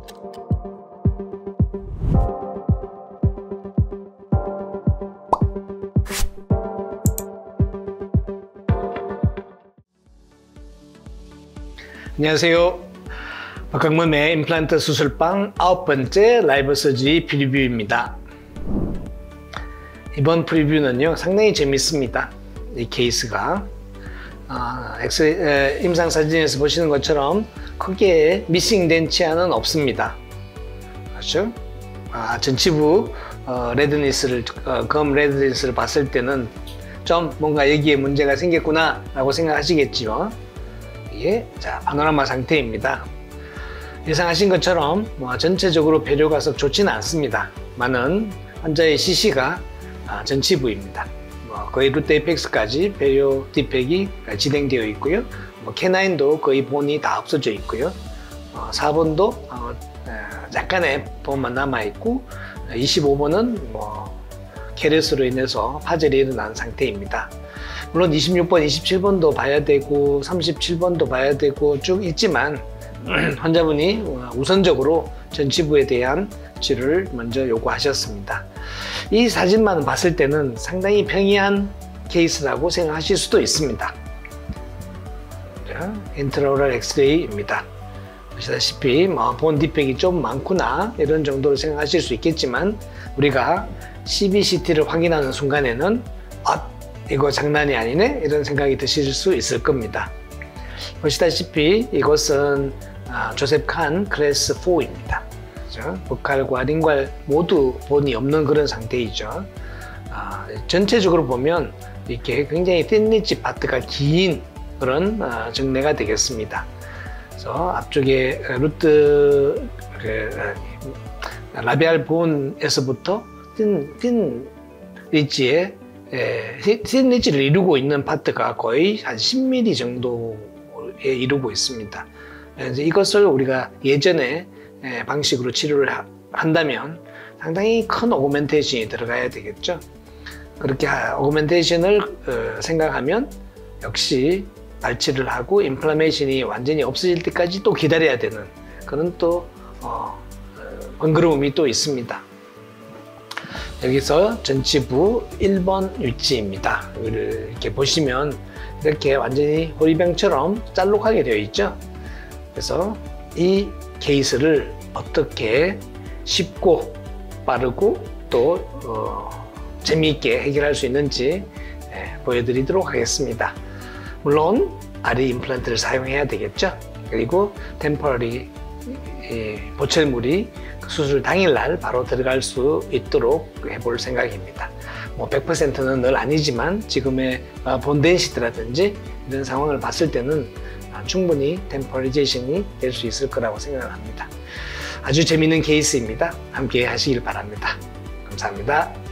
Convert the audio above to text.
안녕하세요. 박강범의 임플란트 수술방 9번째 라이브 서지 프리뷰입니다. 이번 프리뷰는요, 상당히 재밌습니다. 이 케이스가 임상 사진에서 보시는 것처럼 크게 미싱된 치아는 없습니다. 그렇죠? 전치부 레드니스를 검 레드니스를 봤을 때는 좀 뭔가 여기에 문제가 생겼구나 라고 생각하시겠지요. 이게 파노라마 상태입니다. 예상하신 것처럼 전체적으로 배려가 썩 좋지는 않습니다. 많은 환자의 CC가 전치부입니다. 거의 루트 에이펙스까지 배려 디펙이 진행되어 있고요. K9도 거의 본이 다 없어져 있고요. 4번도 약간의 본만 남아있고 25번은 캐럿으로 인해서 파절이 일어난 상태입니다. 물론 26번, 27번도 봐야 되고 37번도 봐야 되고 쭉 있지만 환자분이 우선적으로 전치부에 대한 치료를 먼저 요구하셨습니다. 이 사진만 봤을 때는 상당히 평이한 케이스라고 생각하실 수도 있습니다. 인트라오럴 엑스레이입니다. 보시다시피 본 디펙이 좀 많구나 이런 정도로 생각하실 수 있겠지만 우리가 CBCT를 확인하는 순간에는 이거 장난이 아니네 이런 생각이 드실 수 있을 겁니다. 보시다시피 이것은 조셉 칸 클래스 4입니다. 그렇죠? 보칼과 링괄 모두 본이 없는 그런 상태이죠. 전체적으로 보면 이렇게 굉장히 틴 리지 파트가 긴 그런 정례가 되겠습니다. 그래서 앞쪽에 루트 라비알 본에서부터 틴 리지의 틴 리지를 이루고 있는 파트가 거의 한 10mm 정도에 이루고 있습니다. 이것을 우리가 예전에 방식으로 치료를 한다면 상당히 큰 오그멘테이션이 들어가야 되겠죠. 그렇게 오그멘테이션을 생각하면 역시 발치를 하고 인플라메이션이 완전히 없어질 때까지 또 기다려야 되는 그런 또 번거로움이 또 있습니다. 여기서 전치부 1번 위치입니다. 이렇게 보시면 이렇게 완전히 호리병처럼 짤록하게 되어 있죠. 그래서 이 케이스를 어떻게 쉽고 빠르고 또 재미있게 해결할 수 있는지 보여드리도록 하겠습니다. 물론 RE 임플란트를 사용해야 되겠죠. 그리고 템포러리 보철물이 수술 당일날 바로 들어갈 수 있도록 해볼 생각입니다. 100%는 늘 아니지만 지금의 본 덴시티라든지 이런 상황을 봤을 때는 충분히 템포리제이션이 될 수 있을 거라고 생각을 합니다. 아주 재미있는 케이스입니다. 함께 하시길 바랍니다. 감사합니다.